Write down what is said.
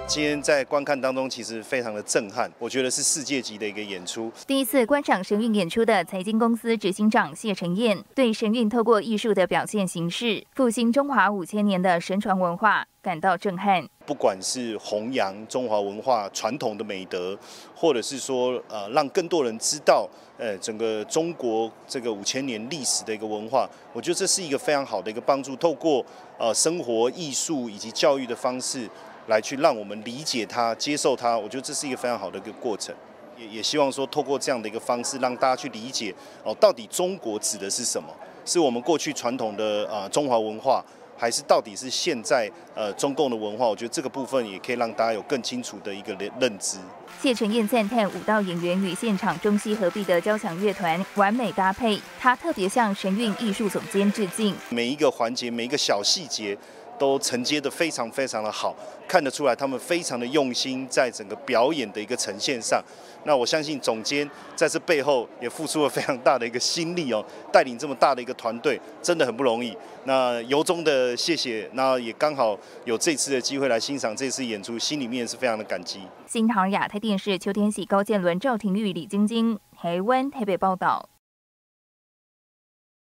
今天在观看当中，其实非常的震撼，我觉得是世界级的一个演出。 第一次观赏神韵演出的财经公司执行长谢承彦，对神韵透过艺术的表现形式，复兴中华5000年的神传文化感到震撼。 不管是弘扬中华文化传统的美德，或者是说让更多人知道整个中国这个5000年历史的一个文化，我觉得这是一个非常好的一个帮助。透过生活、艺术以及教育的方式，来去让我们理解它、接受它，我觉得这是一个非常好的一个过程。也希望说，透过这样的一个方式，让大家去理解到底中国指的是什么？是我们过去传统的中华文化，还是到底是现在中共的文化？我觉得这个部分也可以让大家有更清楚的一个认知。 谢承彦赞叹舞蹈演员与现场中西合璧的交响乐团完美搭配，他特别向神韵艺术总监致敬。 每一个环节，每一个小细节，都承接得非常非常的好，看得出来他们非常的用心在整个表演的一个呈现上。那我相信总监在这背后也付出了非常大的一个心力带领这么大的一个团队真的很不容易。那由衷的谢谢，那也刚好有这次的机会来欣赏这次演出，心里面是非常的感激。 新唐亚太电视邱天喜、高建伦、赵廷玉、李晶晶，台湾台北报道。